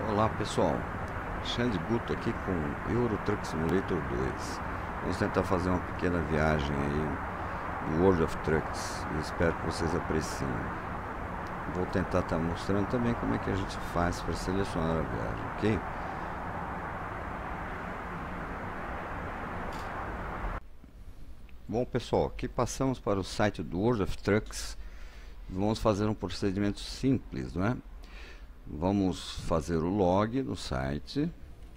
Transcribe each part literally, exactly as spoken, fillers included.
Olá pessoal, Xande Guto aqui com Euro Truck Simulator dois. Vamos tentar fazer uma pequena viagem aí no World of Trucks e espero que vocês apreciem. Vou tentar estar mostrando também como é que a gente faz para selecionar a viagem, ok? Bom pessoal, aqui passamos para o site do World of Trucks. Vamos fazer um procedimento simples, não é? Vamos fazer o log no site.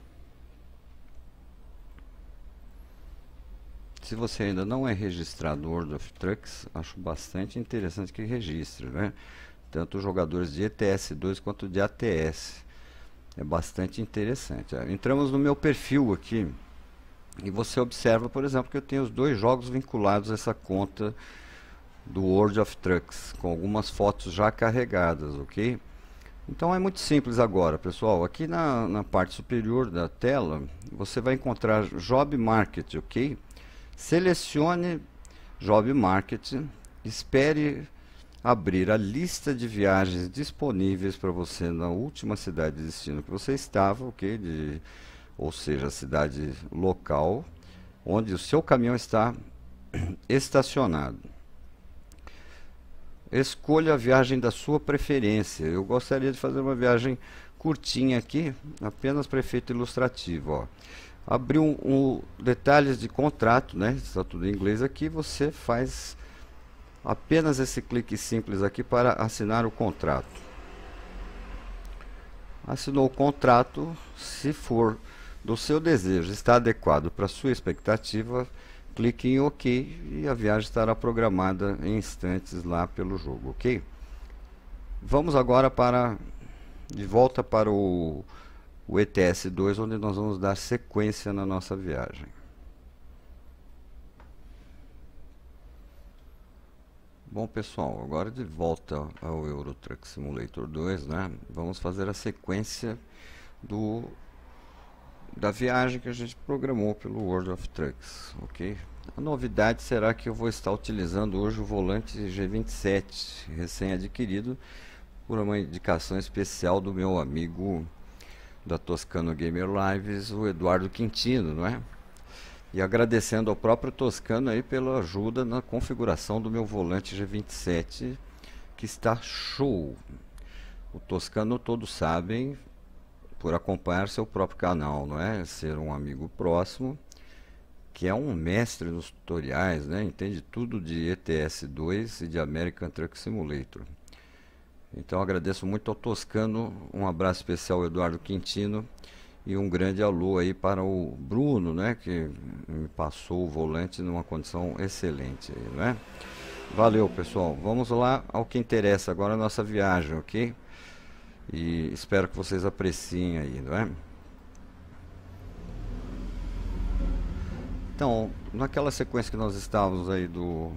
Se você ainda não é registrado no World of Trucks, acho bastante interessante que registre, né? Tanto os jogadores de E T S dois quanto de A T S. É bastante interessante. Entramos no meu perfil aqui e você observa, por exemplo, que eu tenho os dois jogos vinculados a essa conta do World of Trucks, com algumas fotos já carregadas, ok? Então é muito simples agora, pessoal. Aqui na, na parte superior da tela, você vai encontrar Job Market, ok? Selecione Job Market, espere abrir a lista de viagens disponíveis para você na última cidade de destino que você estava, ok? De, ou seja, a cidade local onde o seu caminhão está estacionado. Escolha a viagem da sua preferência. Eu gostaria de fazer uma viagem curtinha aqui, apenas para efeito ilustrativo. Ó. Abriu um, um, detalhes de contrato, né? Está tudo em inglês aqui. Você faz apenas esse clique simples aqui para assinar o contrato. Assinou o contrato. Se for do seu desejo, está adequado para a sua expectativa, clique em OK e a viagem estará programada em instantes lá pelo jogo, ok? Vamos agora para de volta para o, o E T S dois, onde nós vamos dar sequência na nossa viagem. Bom pessoal, agora de volta ao Euro Truck Simulator dois, né? Vamos fazer a sequência do da viagem que a gente programou pelo World of Trucks, ok? A novidade será que eu vou estar utilizando hoje o volante G vinte e sete, recém-adquirido por uma indicação especial do meu amigo da Toscano Gamer Lives, o Eduardo Quintino, não é? E agradecendo ao próprio Toscano aí pela ajuda na configuração do meu volante G vinte e sete, que está show. O Toscano, todos sabem, por acompanhar seu próprio canal, não é? Ser um amigo próximo, que é um mestre nos tutoriais, né? Entende tudo de E T S dois e de American Truck Simulator. Então agradeço muito ao Toscano, um abraço especial ao Eduardo Quintino e um grande alô aí para o Bruno, né? Que me passou o volante numa condição excelente, não é? Valeu, pessoal. Vamos lá ao que interessa agora, a nossa viagem, ok? E espero que vocês apreciem aí, não é? Então, naquela sequência que nós estávamos aí do,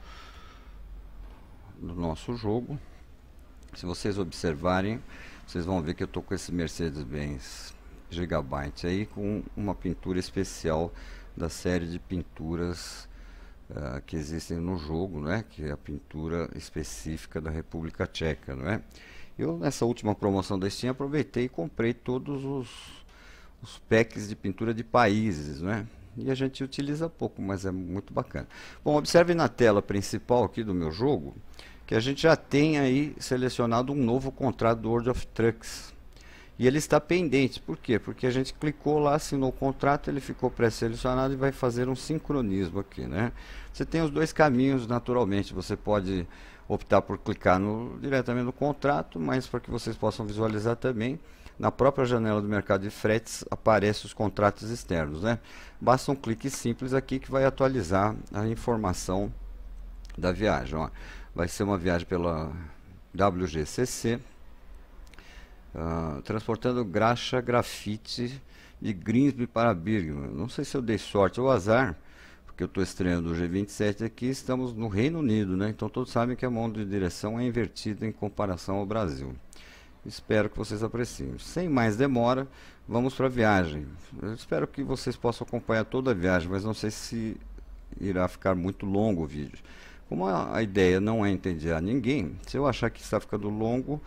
do nosso jogo, se vocês observarem, vocês vão ver que eu estou com esse Mercedes-Benz Gigabyte aí, com uma pintura especial da série de pinturas uh, que existem no jogo, né? Que é a pintura específica da República Tcheca, não é? Eu, nessa última promoção da Steam, aproveitei e comprei todos os, os packs de pintura de países, né? E a gente utiliza pouco, mas é muito bacana. Bom, observe na tela principal aqui do meu jogo, que a gente já tem aí selecionado um novo contrato do World of Trucks. E ele está pendente. Por quê? Porque a gente clicou lá, assinou o contrato, ele ficou pré-selecionado e vai fazer um sincronismo aqui, né? Você tem os dois caminhos, naturalmente. Você pode optar por clicar no, diretamente no contrato, mas para que vocês possam visualizar também, na própria janela do mercado de fretes aparecem os contratos externos, né? Basta um clique simples aqui que vai atualizar a informação da viagem. Ó. Vai ser uma viagem pela W G C C, uh, transportando graxa grafite de Grimsby para Birmingham. Não sei se eu dei sorte ou azar, que eu estou estreando o G vinte e sete aqui, estamos no Reino Unido, né? Então todos sabem que a mão de direção é invertida em comparação ao Brasil. Espero que vocês apreciem. Sem mais demora, vamos para a viagem. Eu espero que vocês possam acompanhar toda a viagem, mas não sei se irá ficar muito longo o vídeo. Como a, a ideia não é entediar ninguém, se eu achar que está ficando longo,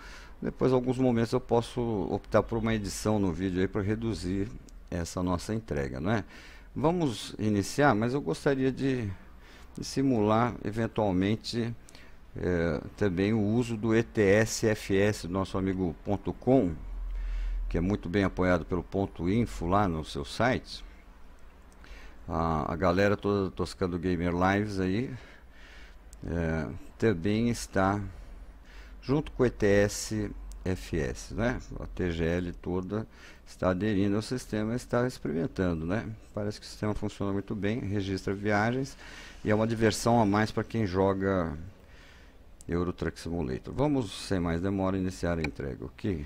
Depois, em alguns momentos, eu posso optar por uma edição no vídeo aí para reduzir essa nossa entrega, não é? Vamos iniciar, mas eu gostaria de, de simular eventualmente é, também o uso do E T S F S do nosso amigo .com, que é muito bem apoiado pelo ponto .info lá no seu site. A, a galera toda Toscando Gamer Lives aí é, também está junto com o E T S F S, né? A T G L toda está aderindo ao sistema, está experimentando, né? Parece que o sistema funciona muito bem, registra viagens e é uma diversão a mais para quem joga Euro Truck Simulator. Vamos, sem mais demora, iniciar a entrega, ok?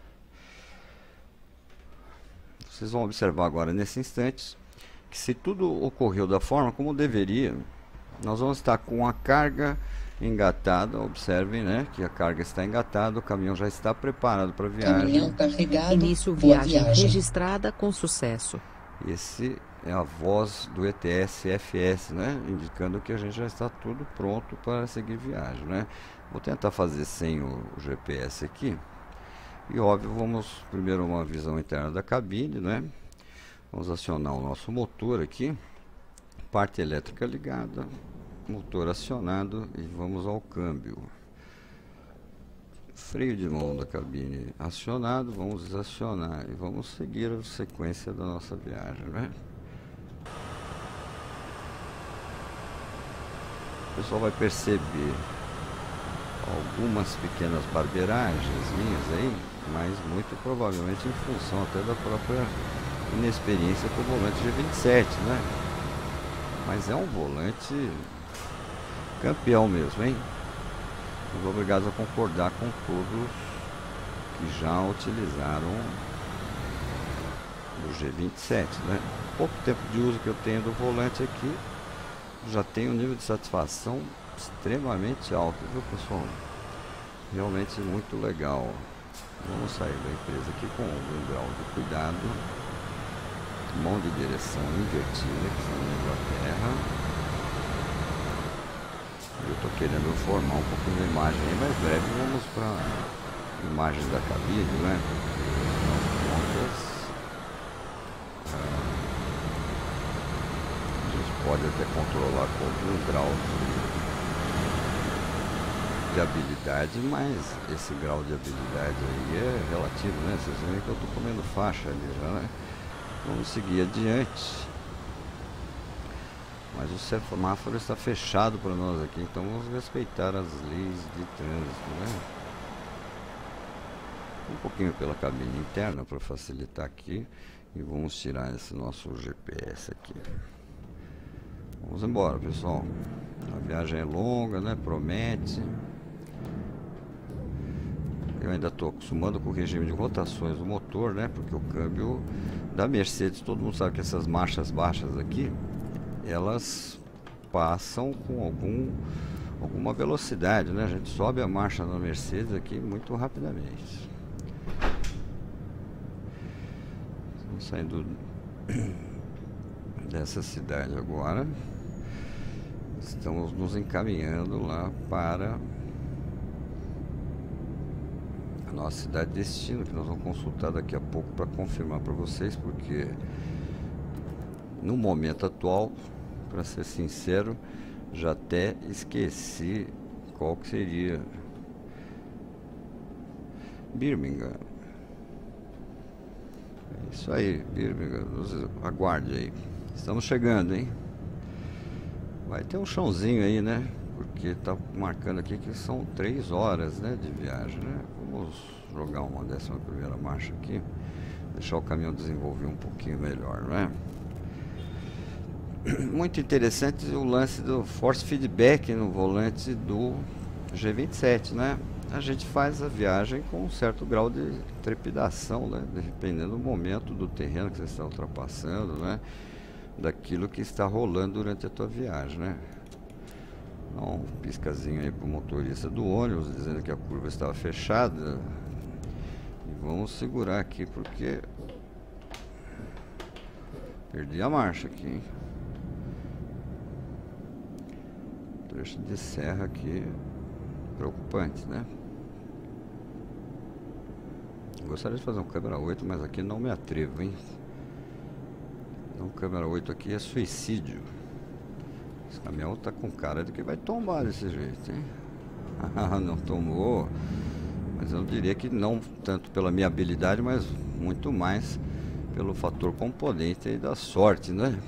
Vocês vão observar agora, nesse instante, que se tudo ocorreu da forma como deveria, nós vamos estar com a carga engatada. Observem, né, que a carga está engatada, o caminhão já está preparado para a viagem. Caminhão carregado. Início Boa viagem, viagem registrada com sucesso. Esse é a voz do E T S F S, né, indicando que a gente já está tudo pronto para seguir viagem, né. Vou tentar fazer sem o, o G P S aqui. E óbvio, vamos primeiro uma visão interna da cabine, né. Vamos acionar o nosso motor aqui, parte elétrica ligada, motor acionado e vamos ao câmbio. Freio de mão da cabine acionado, vamos desacionar e vamos seguir a sequência da nossa viagem, né? O pessoal vai perceber algumas pequenas barbeiragens minhas aí, mas muito provavelmente em função até da própria inexperiência com o volante G vinte e sete, né? Mas é um volante campeão mesmo, hein? Os obrigados a concordar com todos que já utilizaram o G vinte e sete, né? Pouco tempo de uso que eu tenho do volante aqui, já tenho um nível de satisfação extremamente alto, viu, pessoal? Realmente muito legal. Vamos sair da empresa aqui com algum grau de cuidado. Mão de direção invertida, que está na Inglaterra. Eu estou querendo formar um pouquinho da imagem aí, mas breve vamos para imagens da cabine, né? Afinal de contas, ah, a gente pode até controlar com algum grau de, de habilidade, mas esse grau de habilidade aí é relativo, né? Vocês veem que eu estou comendo faixa ali já, né? Vamos seguir adiante. Mas o semáforo está fechado para nós aqui, então vamos respeitar as leis de trânsito, né? Um pouquinho pela cabine interna para facilitar aqui. E vamos tirar esse nosso G P S aqui. Vamos embora, pessoal. A viagem é longa, né? Promete. Eu ainda estou acostumando com o regime de rotações do motor, né? Porque o câmbio da Mercedes, todo mundo sabe que essas marchas baixas aqui, elas passam com algum, alguma velocidade, né? A gente sobe a marcha na Mercedes aqui muito rapidamente. Estamos saindo dessa cidade agora. Estamos nos encaminhando lá para a nossa cidade de destino, que nós vamos consultar daqui a pouco para confirmar para vocês, porque no momento atual, para ser sincero, já até esqueci qual que seria. Birmingham. É isso aí, Birmingham. Aguarde aí. Estamos chegando, hein? Vai ter um chãozinho aí, né? Porque tá marcando aqui que são três horas, né, de viagem, né? Vamos jogar uma décima primeira marcha aqui. Deixar o caminhão desenvolver um pouquinho melhor, né? Muito interessante o lance do force feedback no volante do G vinte e sete, né? A gente faz a viagem com um certo grau de trepidação, né? Dependendo do momento do terreno que você está ultrapassando, né? Daquilo que está rolando durante a tua viagem, né? Dá um piscazinho aí para o motorista do ônibus, dizendo que a curva estava fechada. E vamos segurar aqui porque perdi a marcha aqui, hein? Trecho de serra aqui, preocupante, né? Eu gostaria de fazer um câmera oito, mas aqui não me atrevo, hein? Então, câmera oito aqui é suicídio. Esse caminhão tá com cara de que vai tombar desse jeito, hein? Não tomou. Mas eu diria que não tanto pela minha habilidade, mas muito mais pelo fator componente aí da sorte, né?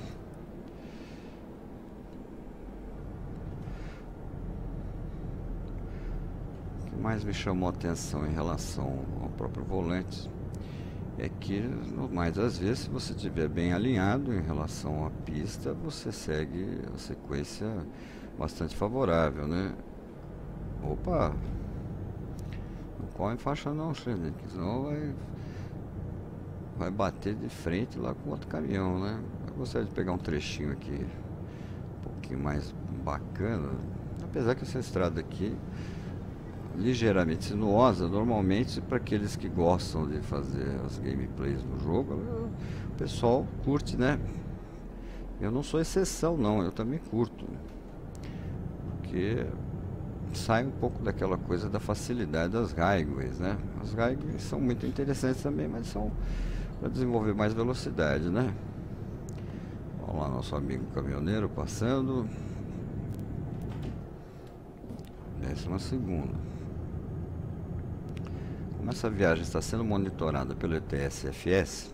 O que mais me chamou a atenção em relação ao próprio volante é que, mais às vezes, se você estiver bem alinhado em relação à pista, você segue a sequência bastante favorável, né? Opa! Não corre faixa não, Xande, senão vai, vai bater de frente lá com outro caminhão, né? Eu gostaria de pegar um trechinho aqui um pouquinho mais bacana, apesar que essa estrada aqui ligeiramente sinuosa, normalmente para aqueles que gostam de fazer as gameplays no jogo, o pessoal curte, né? Eu não sou exceção não, eu também curto, porque sai um pouco daquela coisa da facilidade das highways, né? As highways são muito interessantes também, mas são para desenvolver mais velocidade, né? Vamos lá, nosso amigo caminhoneiro passando. Décima segunda. Como essa viagem está sendo monitorada pelo E T S F S,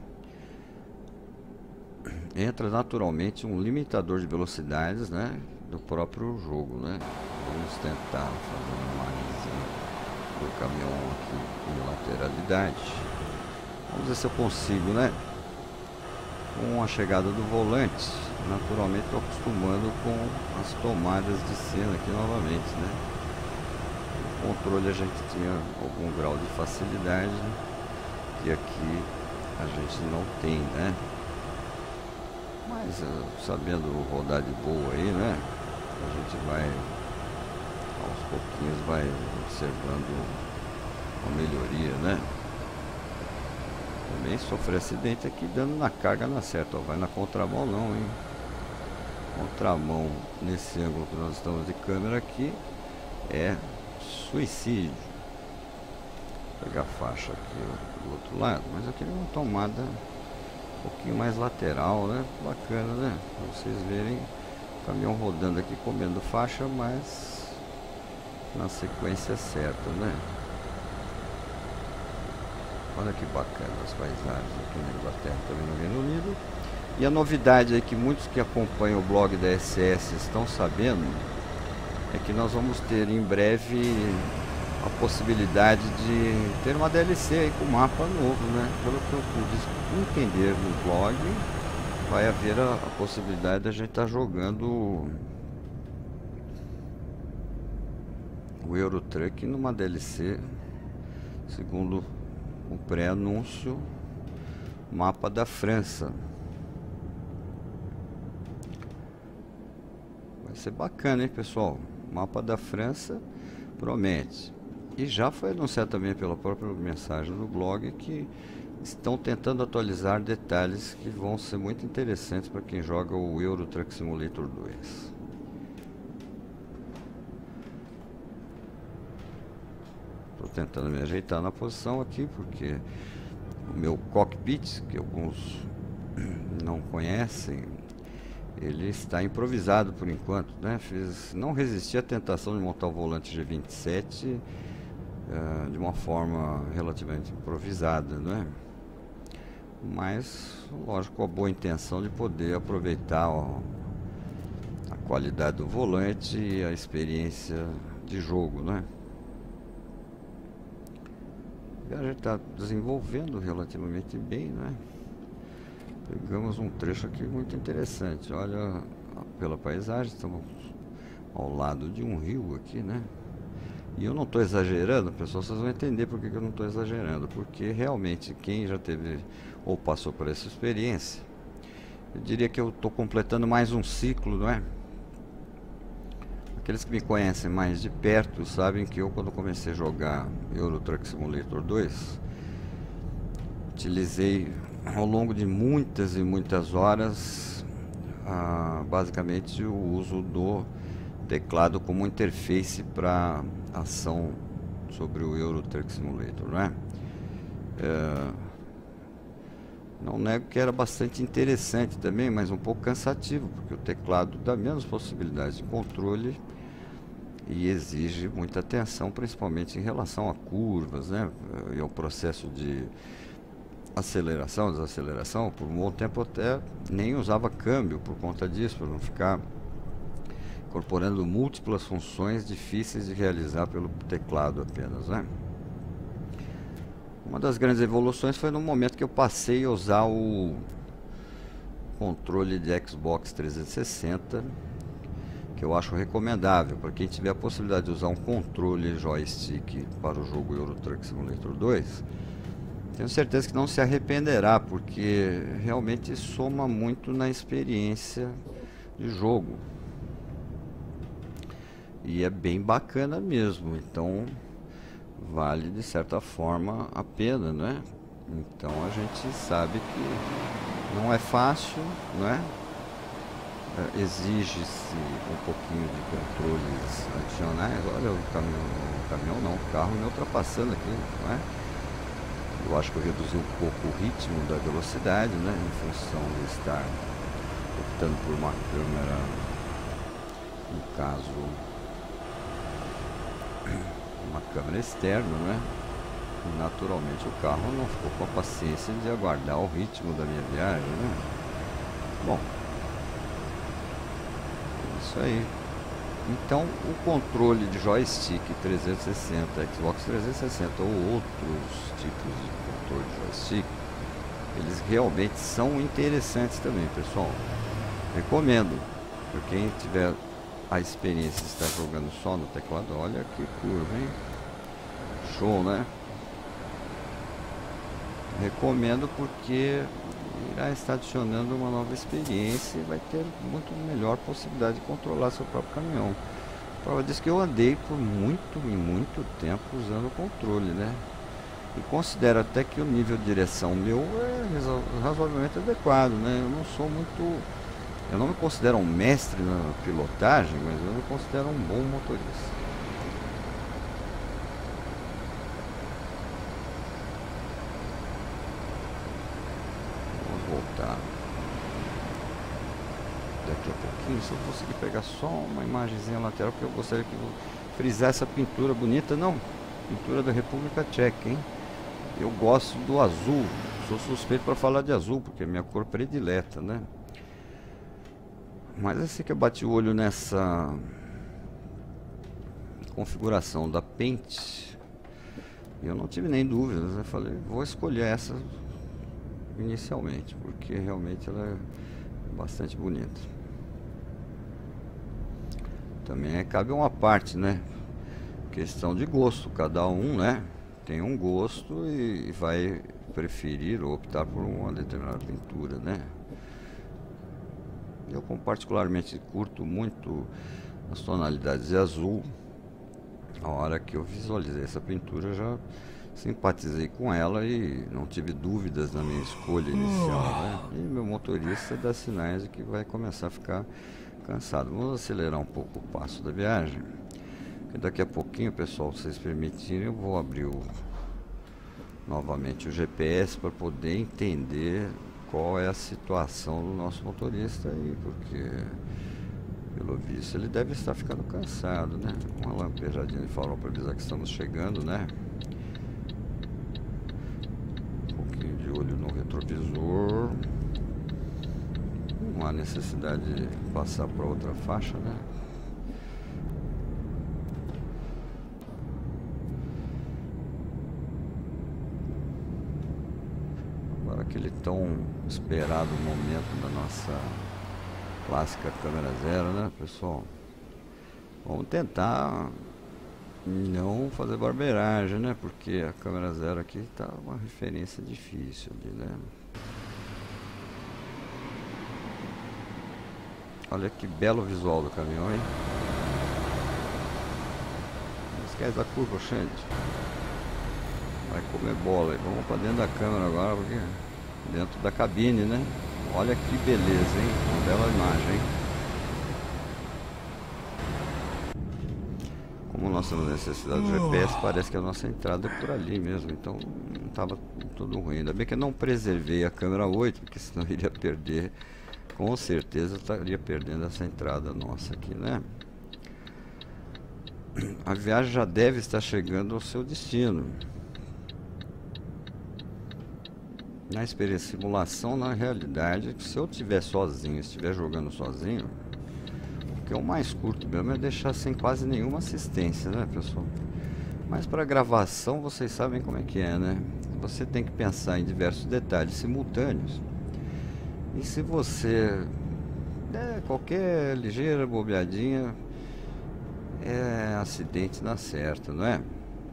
entra naturalmente um limitador de velocidades, né, do próprio jogo, né? Vamos tentar fazer uma análise do caminhão aqui em lateralidade. Vamos ver se eu consigo, né? Com a chegada do volante, naturalmente estou acostumando com as tomadas de cena aqui novamente, né? O controle a gente tinha algum grau de facilidade que aqui a gente não tem, né? Mas sabendo rodar de boa aí, né? A gente vai aos pouquinhos vai observando uma melhoria, né? Também sofri acidente aqui dando na carga na certa, ó, vai na contramão não, hein? Contramão nesse ângulo que nós estamos de câmera aqui é suicídio. Vou pegar a faixa aqui do outro lado, mas eu queria uma tomada um pouquinho mais lateral, né? Bacana, né? Pra vocês verem o caminhão rodando aqui comendo faixa, mas na sequência certa, né? Olha que bacana as paisagens aqui na Inglaterra, também no Reino Unido. E a novidade é que muitos que acompanham o blog da S S estão sabendo é que nós vamos ter em breve a possibilidade de ter uma D L C aí com mapa novo, né? Pelo que eu pude entender no blog, vai haver a, a possibilidade de a gente estar tá jogando o Euro Truck numa D L C, segundo o pré-anúncio, mapa da França. Vai ser bacana, hein, pessoal? Mapa da França promete. E já foi anunciado também pela própria mensagem no blog que estão tentando atualizar detalhes que vão ser muito interessantes para quem joga o Euro Truck Simulator dois. Estou tentando me ajeitar na posição aqui porque o meu cockpit, que alguns não conhecem, ele está improvisado por enquanto, né? Fiz, não resisti à tentação de montar o volante G vinte e sete uh, de uma forma relativamente improvisada, né? Mas, lógico, com a boa intenção de poder aproveitar ó, a qualidade do volante e a experiência de jogo, né? A gente está desenvolvendo relativamente bem, né? Pegamos um trecho aqui muito interessante. Olha, pela paisagem, estamos ao lado de um rio aqui, né? E eu não estou exagerando, pessoal, vocês vão entender por que que eu não estou exagerando. Porque realmente, quem já teve ou passou por essa experiência, eu diria que eu estou completando mais um ciclo, não é? Aqueles que me conhecem mais de perto sabem que eu, quando comecei a jogar Euro Truck Simulator dois, utilizei ao longo de muitas e muitas horas ah, basicamente o uso do teclado como interface para ação sobre o Euro Truck Simulator, não é? É, não nego que era bastante interessante também, mas um pouco cansativo, porque o teclado dá menos possibilidades de controle e exige muita atenção, principalmente em relação a curvas, né? E ao processo de aceleração, desaceleração. Por um bom tempo até nem usava câmbio por conta disso, para não ficar incorporando múltiplas funções difíceis de realizar pelo teclado apenas, né? Uma das grandes evoluções foi no momento que eu passei a usar o controle de Xbox trezentos e sessenta, que eu acho recomendável para quem tiver a possibilidade de usar um controle joystick para o jogo Euro Truck Simulator dois. Tenho certeza que não se arrependerá, porque realmente soma muito na experiência de jogo. E é bem bacana mesmo, então vale de certa forma a pena, né? Então a gente sabe que não é fácil, né? É, exige-se um pouquinho de controles adicionais. Olha o caminhão, o caminhão não, o carro me ultrapassando aqui, não é? Eu acho que eu reduzi um pouco o ritmo da velocidade, né? Em função de estar optando por uma câmera, no caso, uma câmera externa, né? E naturalmente o carro não ficou com a paciência de aguardar o ritmo da minha viagem, né? Bom, é isso aí. Então o controle de joystick trezentos e sessenta, Xbox trezentos e sessenta ou outros tipos de controle de joystick, eles realmente são interessantes também, pessoal. Recomendo para quem tiver a experiência de estar jogando só no teclado. Olha que curva, hein? Show, né? Recomendo porque irá estar adicionando uma nova experiência e vai ter muito melhor possibilidade de controlar seu próprio caminhão. Prova disso que eu andei por muito e muito tempo usando o controle, né? E considero até que o nível de direção meu é razoavelmente adequado, né? Eu não sou muito... Eu não me considero um mestre na pilotagem, mas eu me considero um bom motorista. Vamos voltar daqui a pouquinho, se eu conseguir pegar só uma imagenzinha lateral, porque eu gostaria que eu frisar essa pintura bonita. Não, pintura da República Tcheca, hein? Eu gosto do azul, sou suspeito para falar de azul, porque é minha cor predileta, né? Mas assim que eu bati o olho nessa configuração da Paint, eu não tive nem dúvidas, eu falei, vou escolher essa inicialmente, porque realmente ela é bastante bonita. Também cabe uma parte, né? Questão de gosto, cada um, né? Tem um gosto e vai preferir ou optar por uma determinada pintura, né? Eu particularmente curto muito as tonalidades de azul. A hora que eu visualizei essa pintura, eu já simpatizei com ela e não tive dúvidas na minha escolha inicial, né? E meu motorista dá sinais de que vai começar a ficar cansado. Vamos acelerar um pouco o passo da viagem. E daqui a pouquinho, pessoal, se vocês permitirem, eu vou abrir o, novamente o G P S para poder entender qual é a situação do nosso motorista aí, porque pelo visto ele deve estar ficando cansado, né? Uma lampejadinha de farol para avisar que estamos chegando, né? Um pouquinho de olho no retrovisor. Não há necessidade de passar para outra faixa, né? Aquele tão esperado momento da nossa clássica câmera zero, né, pessoal? Vamos tentar não fazer barbeiragem, né? Porque a câmera zero aqui tá uma referência difícil ali, né? Olha que belo visual do caminhão, hein? Não esquece da curva, Xande. Vai comer bola aí. Vamos para dentro da câmera agora, porque... dentro da cabine, né? Olha que beleza, hein? Uma bela imagem, hein? Como nós temos necessidade do G P S, parece que a nossa entrada é por ali mesmo. Então não estava tudo ruim. Ainda bem que eu não preservei a câmera oito, porque senão eu iria perder. Com certeza estaria perdendo essa entrada nossa aqui, né? A viagem já deve estar chegando ao seu destino. Na experiência simulação, na realidade, se eu estiver sozinho, estiver jogando sozinho, o que é o mais curto mesmo é deixar sem quase nenhuma assistência, né, pessoal? Mas para gravação, vocês sabem como é que é, né? Você tem que pensar em diversos detalhes simultâneos. E se você der qualquer ligeira bobeadinha, é acidente na certa, não é?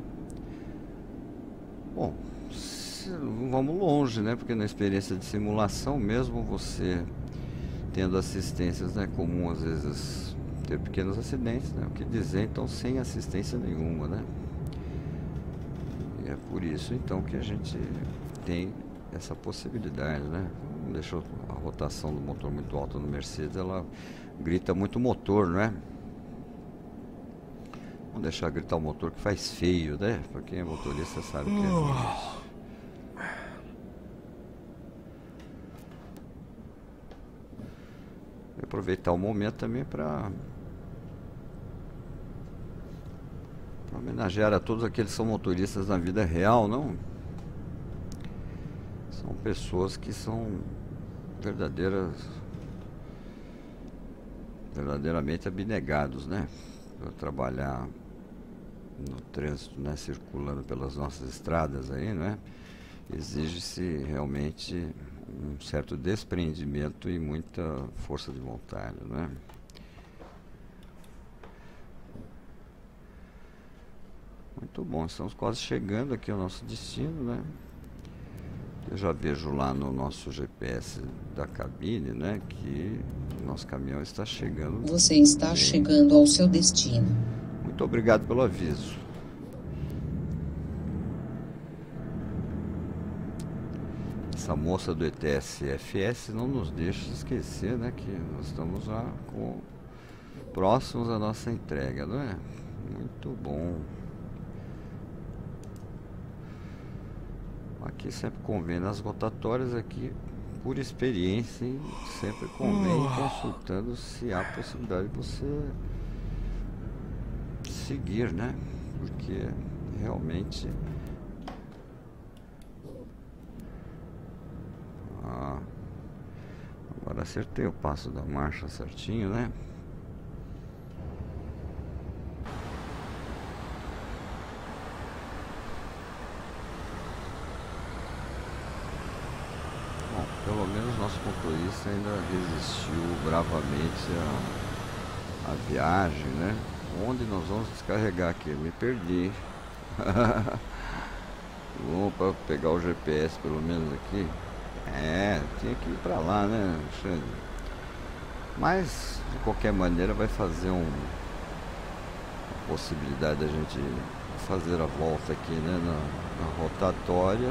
Bom, vamos longe, né? Porque na experiência de simulação, mesmo você tendo assistências, né, comum às vezes ter pequenos acidentes, né? O que dizer então sem assistência nenhuma, né? E é por isso então que a gente tem essa possibilidade, né? Não deixa a rotação do motor muito alta no Mercedes, ela grita muito o motor, não é? Vamos deixar gritar o motor que faz feio, né? Pra quem é motorista sabe que é isso. Aproveitar o momento também para homenagear a todos aqueles que são motoristas na vida real, não? São pessoas que são verdadeiras, verdadeiramente abnegados, né? Para trabalhar no trânsito, né? Circulando pelas nossas estradas aí, né? Exige-se realmente um certo desprendimento e muita força de vontade, né? Muito bom, estamos quase chegando aqui ao nosso destino, né? Eu já vejo lá no nosso G P S da cabine, né, que o nosso caminhão está chegando. Você está bem. Chegando ao seu destino. Muito obrigado pelo aviso. Essa moça do E T S F S não nos deixa esquecer, né, que nós estamos já com próximos à nossa entrega, não é? Muito bom. Aqui sempre convém nas rotatórias aqui, por experiência, hein? Sempre convém consultando se há possibilidade de você seguir, né? Porque realmente ah, agora acertei o passo da marcha certinho, né? Pelo menos nosso motorista ainda resistiu bravamente à, à viagem, né? Onde nós vamos descarregar aqui? Eu me perdi. Vamos para pegar o G P S pelo menos aqui. É, tinha que ir para lá, né, Alexandre? Mas, de qualquer maneira, vai fazer um, uma possibilidade da gente fazer a volta aqui, né, na, na rotatória.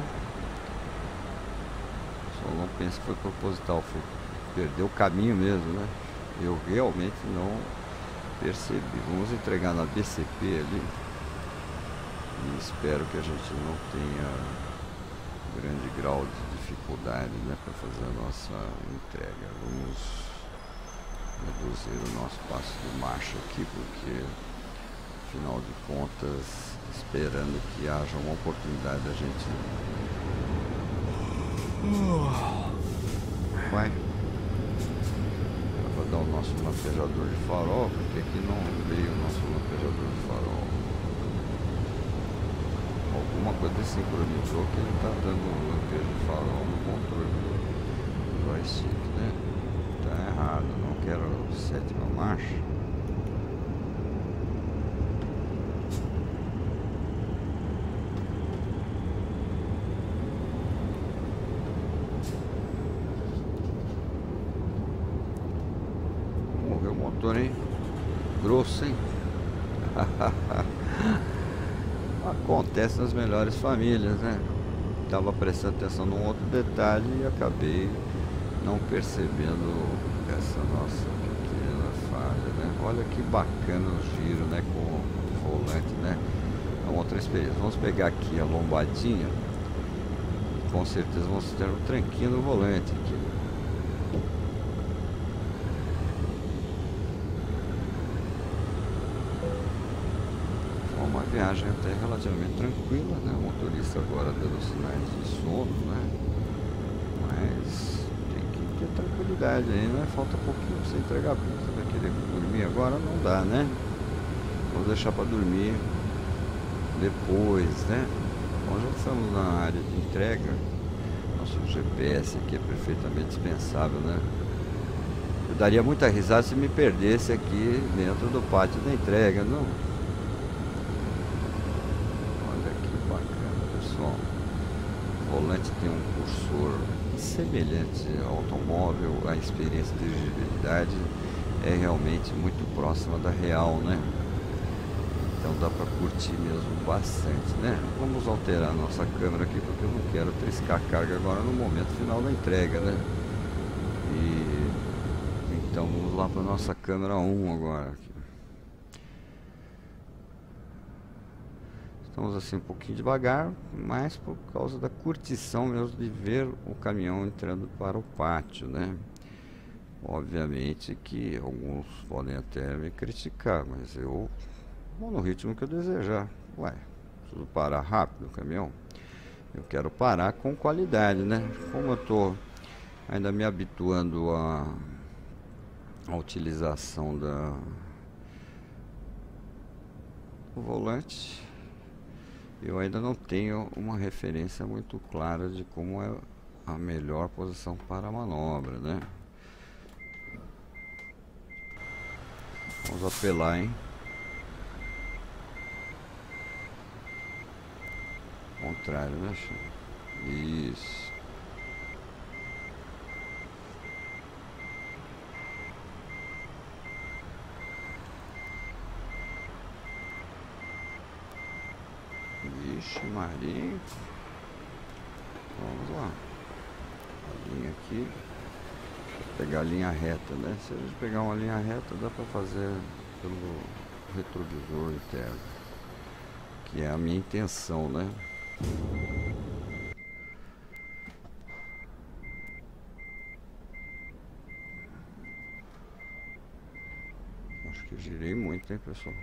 Eu não penso que foi proposital, foi perder o caminho mesmo, né? Eu realmente não percebi. Vamos entregar na B C P ali. E espero que a gente não tenha grande grau de dificuldade, né, para fazer a nossa entrega. Vamos reduzir o nosso passo de marcha aqui, porque afinal de contas, esperando que haja uma oportunidade da gente vai para dar o nosso lampejador de farol, porque aqui não veio o nosso lampejador de farol. Alguma coisa sincronizou que ele está dando um lampejo de farol no controle do joystick, né? Tá errado, não quero sétima marcha. Hein? Grosso, hein? Acontece nas melhores famílias, né? Estava prestando atenção num outro detalhe e acabei não percebendo essa nossa pequena falha, né? Olha que bacana o giro, né? Com volante, né? É uma outra experiência. Vamos pegar aqui a lombadinha. Com certeza vamos ter um tranquinho no volante aqui. Foi uma viagem até relativamente tranquila, né? O motorista agora dando sinais de sono, né? Mas tem que ter tranquilidade aí, né? Falta pouquinho pra você entregar a pizza. Vai querer dormir agora? Não dá, né? Vamos deixar para dormir depois, né? Bom, já estamos na área de entrega. Nosso G P S aqui é perfeitamente dispensável, né? Eu daria muita risada se me perdesse aqui dentro do pátio da entrega, não? Olha que bacana, pessoal. O volante tem um cursor semelhante ao automóvel. A experiência de dirigibilidade é realmente muito próxima da real, né? Então dá para curtir mesmo bastante, né? Vamos alterar a nossa câmera aqui porque eu não quero triscar a carga agora no momento final da entrega, né? E então vamos lá para a nossa câmera um agora. Estamos assim um pouquinho devagar, mas por causa da curtição mesmo de ver o caminhão entrando para o pátio, né? Obviamente que alguns podem até me criticar, mas eu vou no ritmo que eu desejar. Ué, preciso parar rápido o caminhão? Eu quero parar com qualidade, né? Como eu estou ainda me habituando a, a utilização da o volante, eu ainda não tenho uma referência muito clara de como é a melhor posição para a manobra, né? Vamos apelar, hein? Contrário, né, Chico? Isso. Vixe, Maria. Vamos lá. A linha aqui. Vou pegar a linha reta, né? Se a gente pegar uma linha reta, dá pra fazer pelo retrovisor interno. Que é a minha intenção, né? Acho que girei muito, hein, pessoal?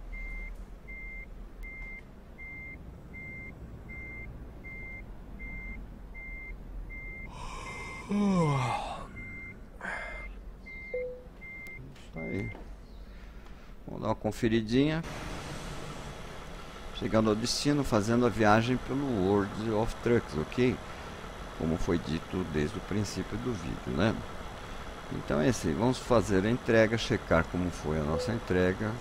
Isso aí. Vamos dar uma conferidinha. Chegando ao destino, fazendo a viagem pelo World of Trucks, ok? Como foi dito desde o princípio do vídeo, né? Então é assim, vamos fazer a entrega, checar como foi a nossa entrega.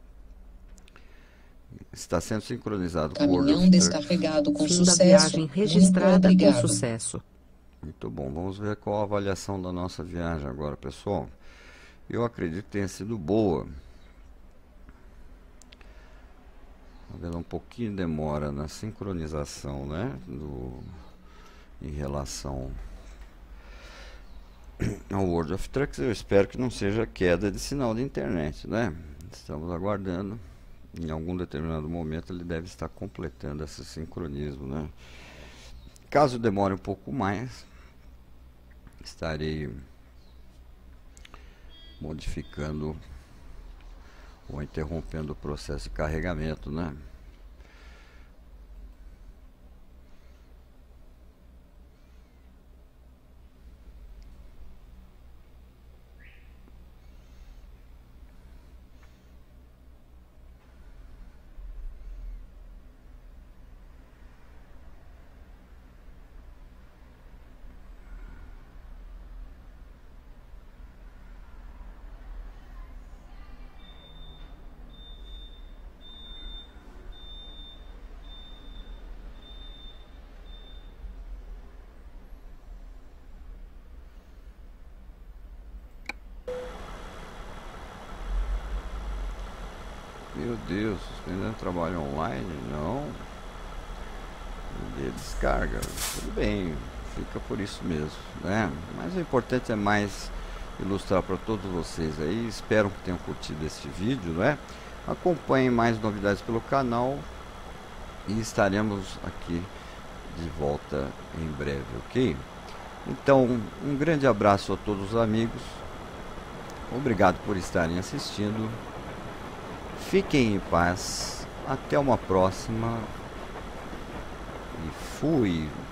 Está sendo sincronizado com o World Caminhão of descarregado com Fim da sucesso. viagem Muito registrada com obrigado. sucesso. Muito bom, vamos ver qual a avaliação da nossa viagem agora, pessoal. Eu acredito que tenha sido boa. Havendo um pouquinho de demora na sincronização, né, do, em relação ao World of Trucks. Eu espero que não seja queda de sinal de internet, né? Estamos aguardando. Em algum determinado momento ele deve estar completando esse sincronismo, né? Caso demore um pouco mais, estarei modificando ou interrompendo o processo de carregamento, né? Meu Deus, suspendendo trabalho online? Não. De descarga. Tudo bem, fica por isso mesmo, né? Mas o importante é mais ilustrar para todos vocês aí. Espero que tenham curtido este vídeo, né? Acompanhem mais novidades pelo canal e estaremos aqui de volta em breve, ok? Então, um grande abraço a todos os amigos. Obrigado por estarem assistindo. Fiquem em paz. Até uma próxima. E fui.